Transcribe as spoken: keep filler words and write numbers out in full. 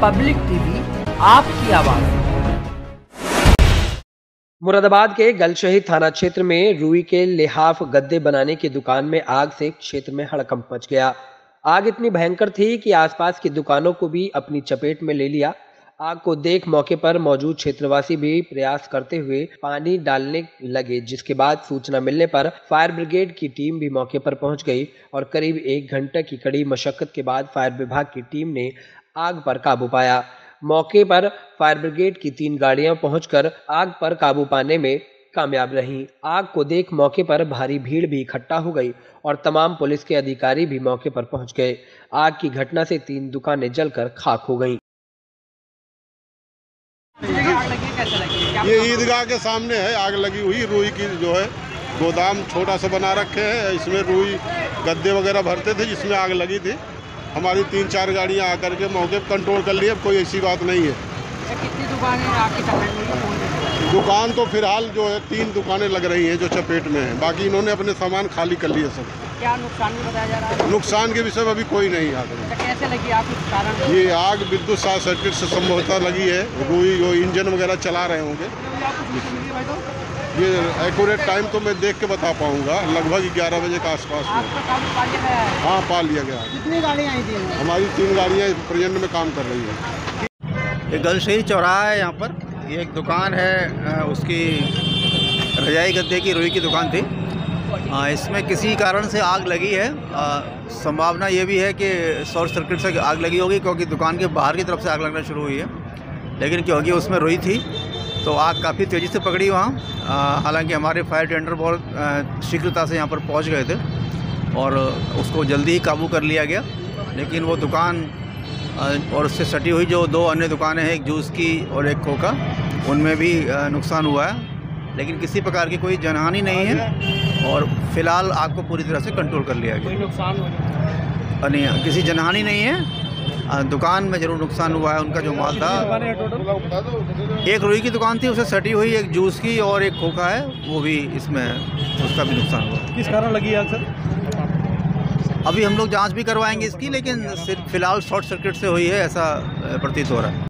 Public TV, आपकी आवाज। मुरादाबाद के गलशहीद थाना क्षेत्र में रुई के लिहाफ गद्दे बनाने की दुकान में आग से क्षेत्र में हड़कंप मच गया। आग इतनी भयंकर थी कि आसपास की दुकानों को भी अपनी चपेट में ले लिया। आग को देख मौके पर मौजूद क्षेत्रवासी भी प्रयास करते हुए पानी डालने लगे, जिसके बाद सूचना मिलने पर फायर ब्रिगेड की टीम भी मौके पर पहुंच गई और करीब एक घंटे की कड़ी मशक्कत के बाद फायर विभाग की टीम ने आग पर काबू पाया। मौके पर फायर ब्रिगेड की तीन गाड़ियां पहुंचकर आग पर काबू पाने में कामयाब रहीं। आग को देख मौके पर भारी भीड़ भी इकट्ठा हो गई और तमाम पुलिस के अधिकारी भी मौके पर पहुंच गए। आग की घटना से तीन दुकानें जलकर खाक हो गईं। ये ईदगाह के सामने है आग लगी हुई। रुई की जो है गोदाम छोटा सा बना रखे हैं, इसमें रुई गद्दे वगैरह भरते थे, जिसमें आग लगी थी। हमारी तीन चार गाड़ियां आकर के मौके पर कंट्रोल कर लिए। अब कोई ऐसी बात नहीं है। कितनी दुकानें आपकी चपेट में? दुकान तो फिलहाल जो है तीन दुकानें लग रही हैं जो चपेट में हैं, बाकी इन्होंने अपने सामान खाली कर लिए सब। क्या नुकसान भी बताया जा रहा है? नुकसान के विषय में अभी कोई नहीं आ रहा। कैसे लगी आग? कारण ये आग विद्युत शॉर्ट सर्किट से संभवतः लगी है। रुई जो इंजन वगैरह चला रहे होंगे। ये एक्यूरेट टाइम तो मैं देख के बता पाऊंगा, लगभग ग्यारह बजे के आसपास में। हाँ, पा लिया गया। कितनी गाड़ियाँ आई थी? हमारी तीन गाड़ियाँ प्रेजेंट में काम कर रही हैं। ये गलशहीद चौराहा है। यहाँ पर ये एक दुकान है, उसकी रजाई गद्दे की रुई की दुकान थी। इसमें किसी कारण से आग लगी है। संभावना ये भी है कि शॉर्ट सर्किट से आग लगी होगी, क्योंकि दुकान के बाहर की तरफ से आग लगना शुरू हुई है। लेकिन क्योंकि उसमें रुई थी तो आग काफ़ी तेज़ी से पकड़ी वहाँ। हालांकि हमारे फायर टेंडर बहुत शीघ्रता से यहाँ पर पहुँच गए थे और उसको जल्दी ही काबू कर लिया गया। लेकिन वो दुकान और उससे सटी हुई जो दो अन्य दुकानें हैं, एक जूस की और एक कोका, उनमें भी नुकसान हुआ है। लेकिन किसी प्रकार की कोई जनहानि नहीं है और फिलहाल आग को पूरी तरह से कंट्रोल कर लिया गया। कोई नुकसान हो नहीं, किसी जनहानि नहीं है। दुकान में जरूर नुकसान हुआ है। उनका जो माल था, एक रुई की दुकान थी उसे सटी हुई, एक जूस की और एक खोखा है, वो भी इसमें उसका भी नुकसान हुआ। किस कारण लगी आग सर? अभी हम लोग जांच भी करवाएंगे इसकी, लेकिन सिर्फ फिलहाल शॉर्ट सर्किट से हुई है ऐसा प्रतीत हो रहा है।